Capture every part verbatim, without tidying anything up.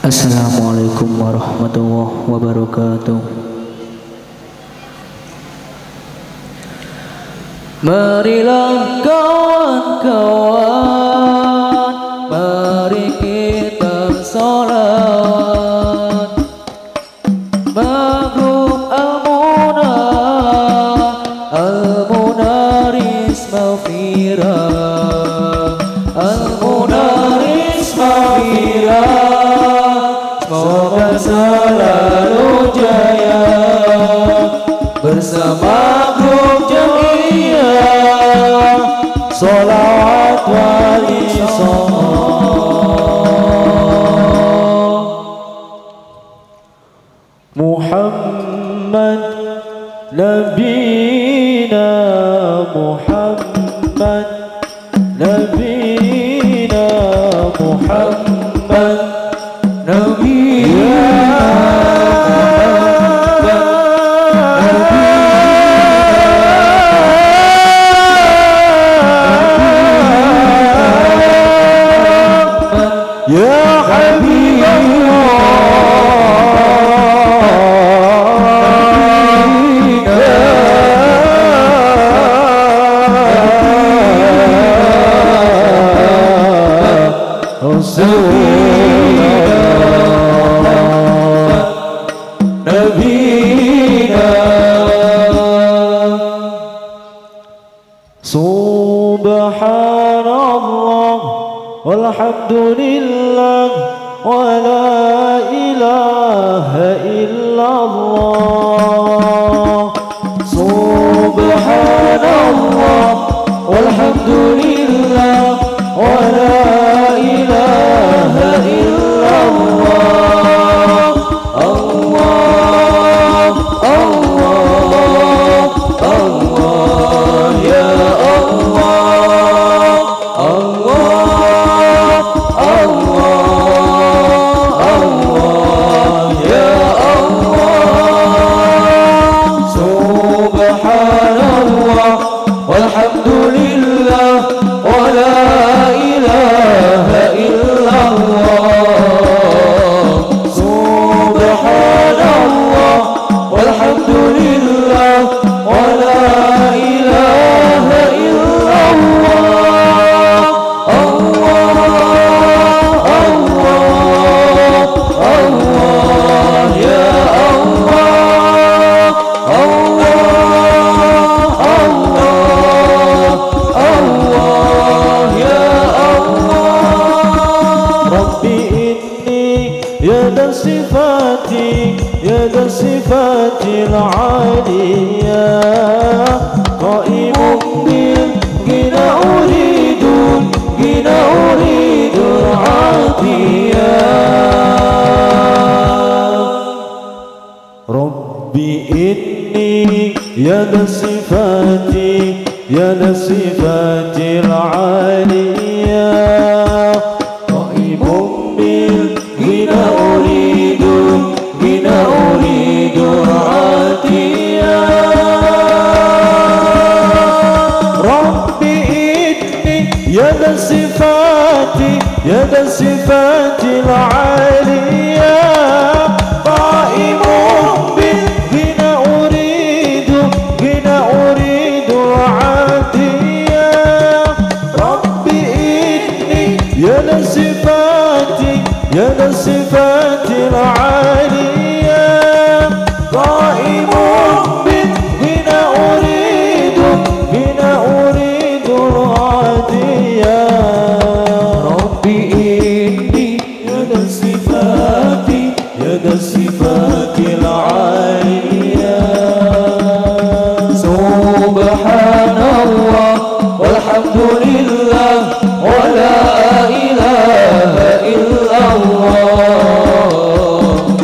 Assalamualaikum warahmatullahi wabarakatuh. Marilah kawan-kawan, mari kita salat. Maghrib al-munah, al-munaris maghfirah, al-munaris maghfirah. Semoga selalu jaya bersama grup jamiah, sholawat wali sholat. Muhammad Nabina, Muhammad Nabina, Muhammad Nabina. Ya Habib Subhanallah walhamdulillah wa la ilaha illallah. Subhanallah walhamdulillah wa la ilaha illallah. Allah, Allah, Allah, ya Allah, Allah, Allah, Allah, ya Allah. Subhanallah walhamdulillah wa la ilaha illallah. Subhanallah walhamdulillah wa la ilaha illallah. Allah, Allah, Allah, ya Allah, Allah, Allah, Allah, ya Allah. Rabbi inni ya dan sifati, ya dan sifatil aliyah, qaimun bil gina uridu, gina uridu atiyah. Rabbi inni ya dan sifati, ya dan sifatil aliyah, qaimun bil gina uridu, gina uridu atiyah. Rabbi inni ya dan sifati, ya dan sifatil aliyah, qaimun bil gina uridu, gina uridu atiyah. Rabbi inni ya dan sifati, ya dan sifatil aliyah, qaimun bil gina uridu, gina uridu atiyah. Rabbi inni ya dan sifati, ya dan sifatil aliyah. Subhanallah walhamdulillah wa la ilaha illallah.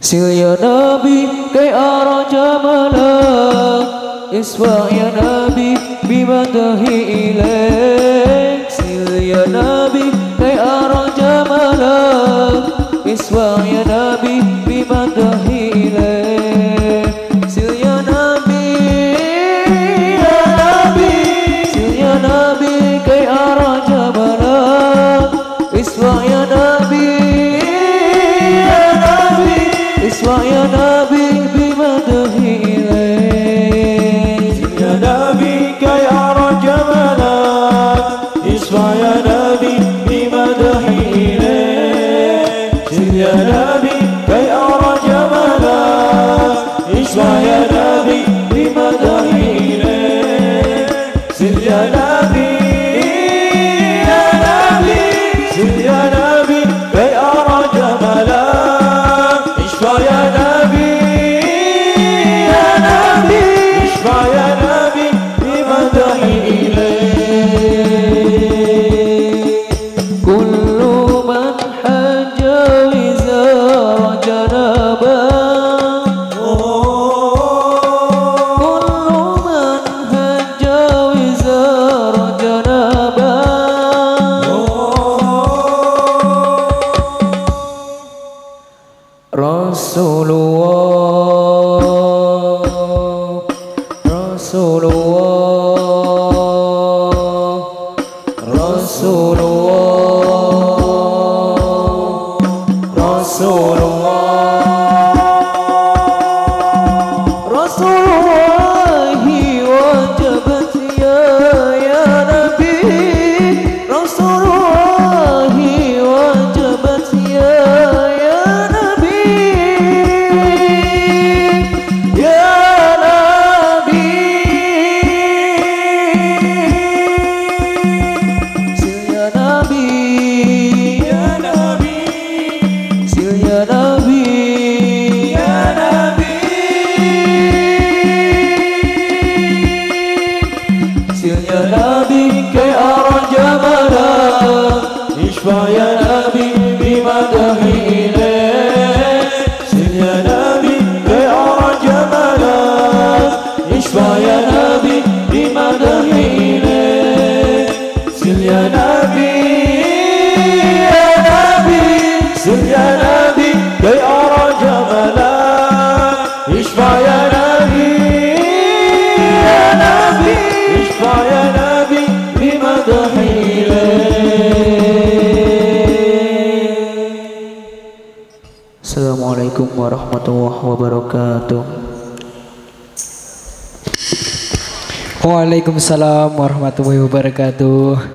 سل يا نبي كي أرى جمالك اسمع يا نبي بمدحي إليك سل يا نبي كي أرى جمالك اسمع يا نبي بمدحي إليك سل يا نبي يا نبي سل يا نبي كي أرى جمالك اسمع يا نبي يا نبي اسمع يا نبي بمدحي إليك يا نبي كي أرى جمالك اسمع يا نبي بمدحي إليك يا نبي كي أرى جمالك اسمع يا نبي بمدحي إليك سل يا نبي يا نبي سل يا نبي كي أرى جمالك اسمع يا نبي يا نبي اسمع يا نبي بمدحي إليك كل من حج وزار جنابا كل من حج وزار جنابا رسول الله رسول الله رسول الله رسول الله رسول الله وجبت يا يا نبي رسول الله وجبت يا يا نبي يا نبي سل يا نبي يا نبي سل يا نبي يا نبي سل يا نبي كي أرى جمالك اشفع يا نبي بمدحي إليك سل يا نبي كي أرى جمالك اشفع يا نبي بمدحي إليك سل يا نبي يا نبي سل يا نبي كي أرى جمالك اشفع يا نبي يا نبي اشفع يا نبي بمدحي Assalamualaikum warahmatullahi wabarakatuh. Waalaikumsalam warahmatullahi wabarakatuh.